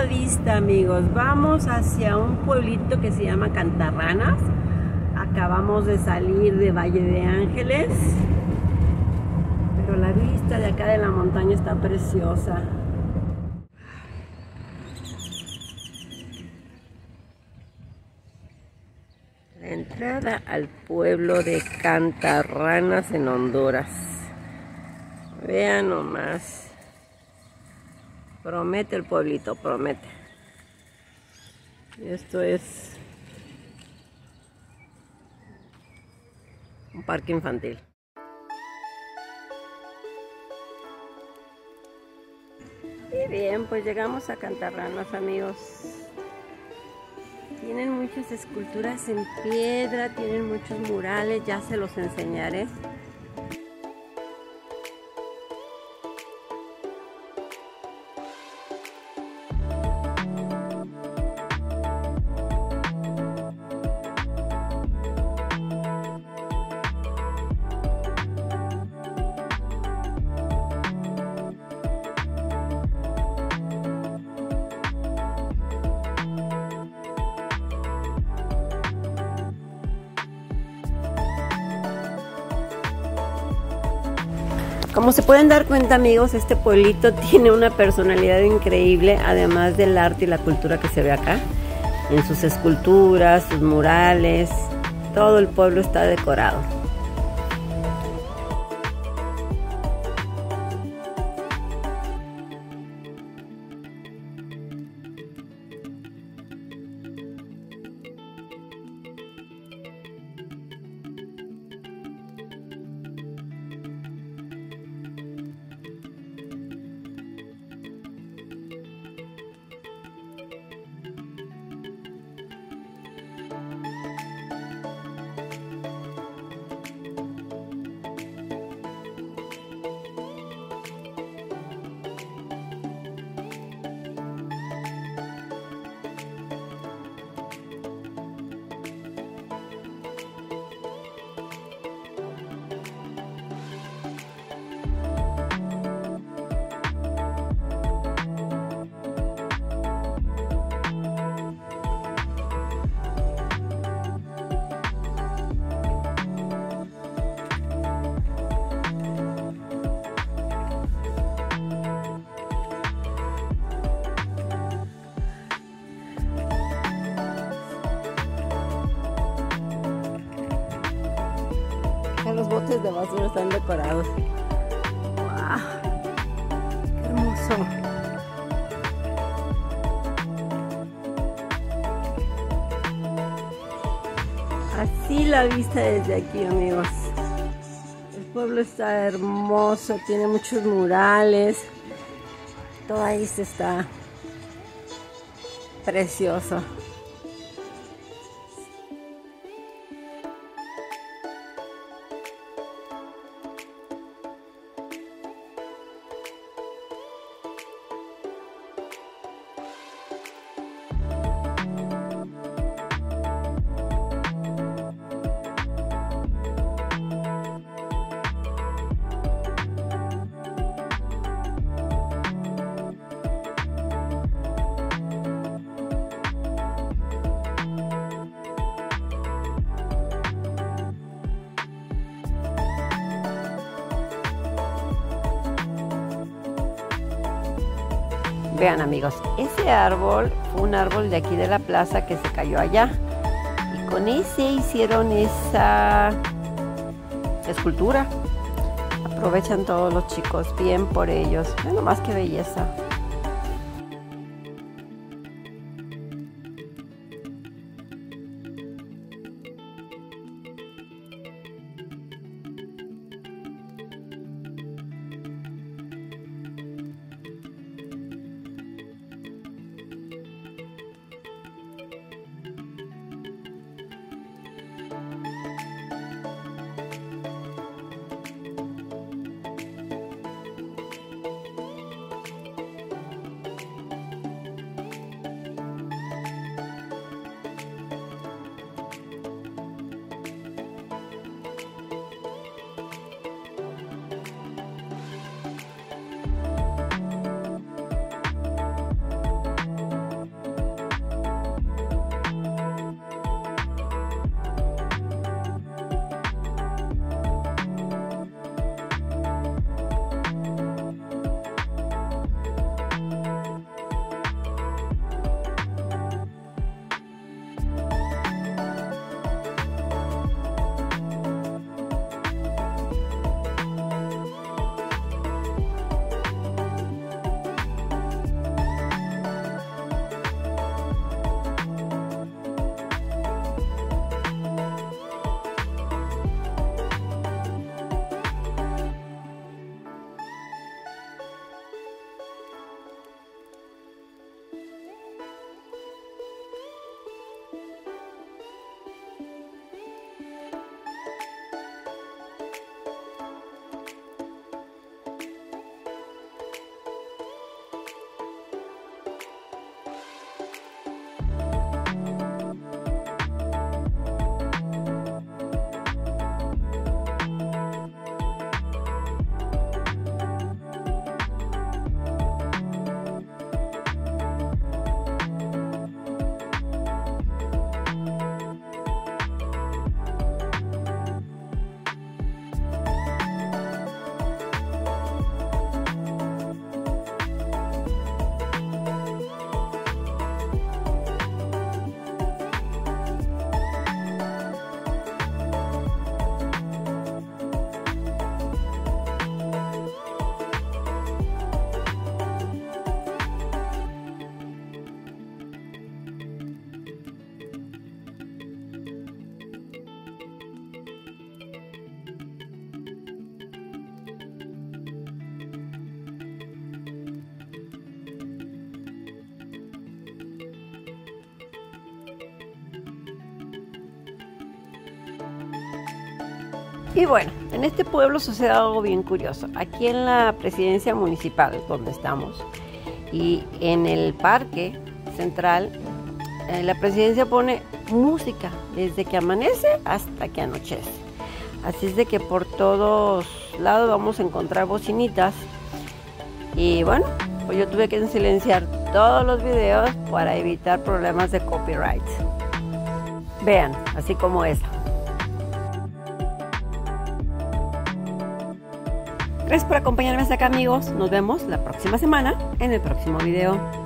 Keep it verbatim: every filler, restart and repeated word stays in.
la vista, amigos. Vamos hacia un pueblito que se llama Cantarranas. Acabamos de salir de Valle de Ángeles, pero la vista de acá de la montaña está preciosa. La entrada al pueblo de Cantarranas en Honduras. Vean nomás. Promete el pueblito, promete. Esto es un parque infantil. Y bien, pues llegamos a Cantarranas, amigos. Tienen muchas esculturas en piedra, tienen muchos murales, ya se los enseñaré. Como se pueden dar cuenta, amigos, este pueblito tiene una personalidad increíble, además del arte y la cultura que se ve acá, en sus esculturas, sus murales, todo el pueblo está decorado. Los botes de basura están decorados. ¡Wow! ¡Qué hermoso! Así la vista desde aquí, amigos. El pueblo está hermoso, tiene muchos murales. Todo ahí está precioso. Vean, amigos, ese árbol fue un árbol de aquí de la plaza que se cayó allá. Y con ese hicieron esa escultura. Aprovechan todos los chicos, bien por ellos. Vean nomás qué belleza. Y bueno, en este pueblo sucede algo bien curioso. Aquí en la presidencia municipal, donde estamos, y en el parque central, eh, la presidencia pone música desde que amanece hasta que anochece. Así es de que por todos lados vamos a encontrar bocinitas. Y bueno, pues yo tuve que silenciar todos los videos para evitar problemas de copyright. Vean, así como esa. Gracias por acompañarme hasta acá, amigos. Nos vemos la próxima semana en el próximo video.